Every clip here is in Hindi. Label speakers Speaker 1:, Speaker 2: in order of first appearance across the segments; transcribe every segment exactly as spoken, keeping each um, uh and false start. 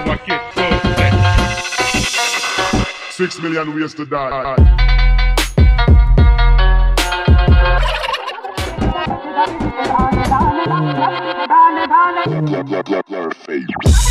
Speaker 1: never get so set.
Speaker 2: Six million ways to die. Your face.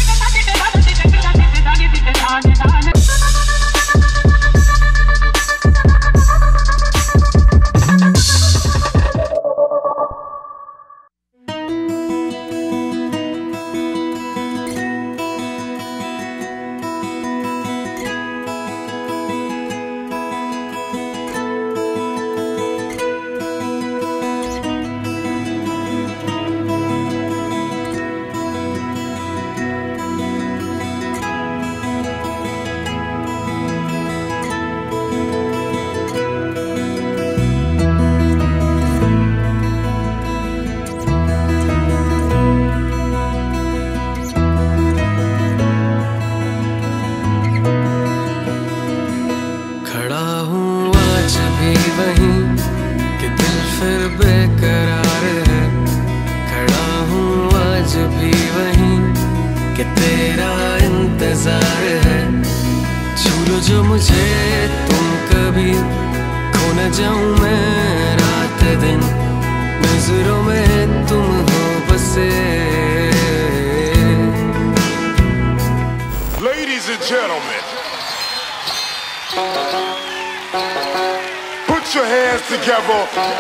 Speaker 3: जो मुझे तुम कभी खो न जाऊं मैं रात दिन नजरों में तुम हो बसे।
Speaker 2: Ladies and gentlemen, put your hands together.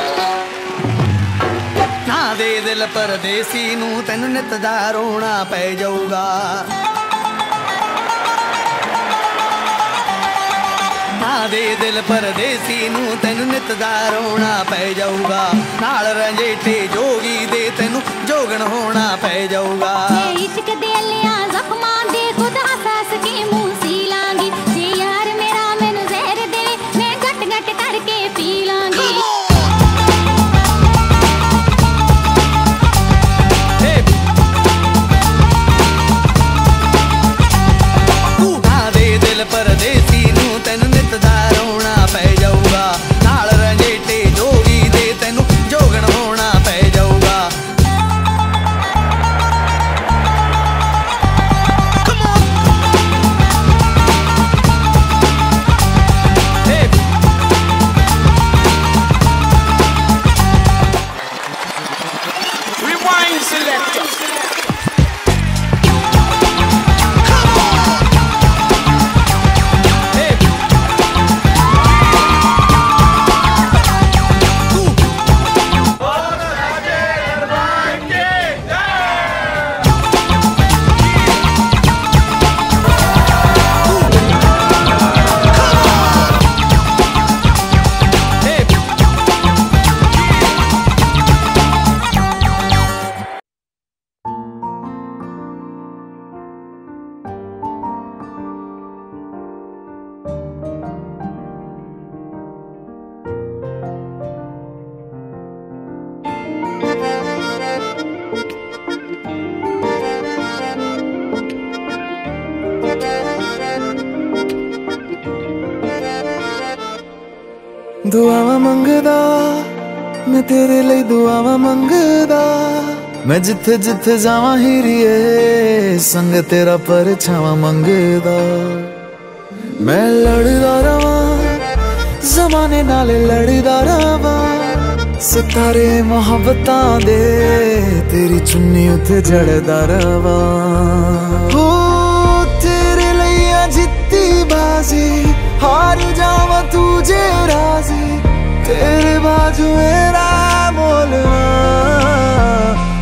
Speaker 4: ना दे दिल परदेसी नू तैनू नित दा रोना पै जाऊगा। दे दिल परदेसी नू तैनू नित दा रोना पै जाऊगा। नाल रंजेटे जोगी दे तैनू जोगन होना पै जाऊगा।
Speaker 5: इश्क दे लिया जख्मां दे खुद हंस के मुंह सी लांगी। जे यार मेरा मैनू जहर दे मैं गट गट करके पी लांगी। ना दे दिल परदेसी नू तैनू नित दा रोना पै जाऊगा। नाल रंजेटे जोगी दे तैनू जोगन होना पै जाऊगा।
Speaker 4: Rewind selector.
Speaker 6: दुआवां मंगदा मैं तेरे लिए दुआवां मंगदा। मैं जिथे जिथे जावां हीरिए संग तेरा परछावां मंगदा। मैं लड़दा रवां जमाने नाल लड़दा रवां। सितारे मोहब्बतां दे तेरी चुन्नी उते जड़दा रवां। हो तेरे लिए जित्ती बाजी हार जावा तुझे राजी। तेरे बाजू मेरा मोलवा